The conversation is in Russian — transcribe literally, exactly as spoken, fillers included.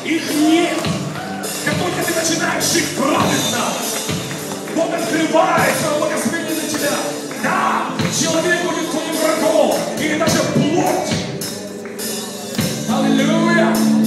Их нет. Как только ты начинаешь жить праведно, Бог открывает свое благословение на тебя. Да, человек будет твоим врагом, или даже плоть. Аллилуйя.